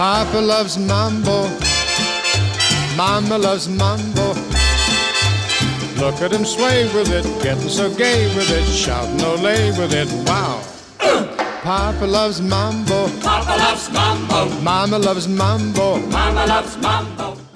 Papa loves mambo, Mama loves mambo. Look at him sway with it, getting so gay with it, shouting Olé with it, wow. Papa loves mambo, Papa loves mambo, Mama loves mambo. Mama loves mambo.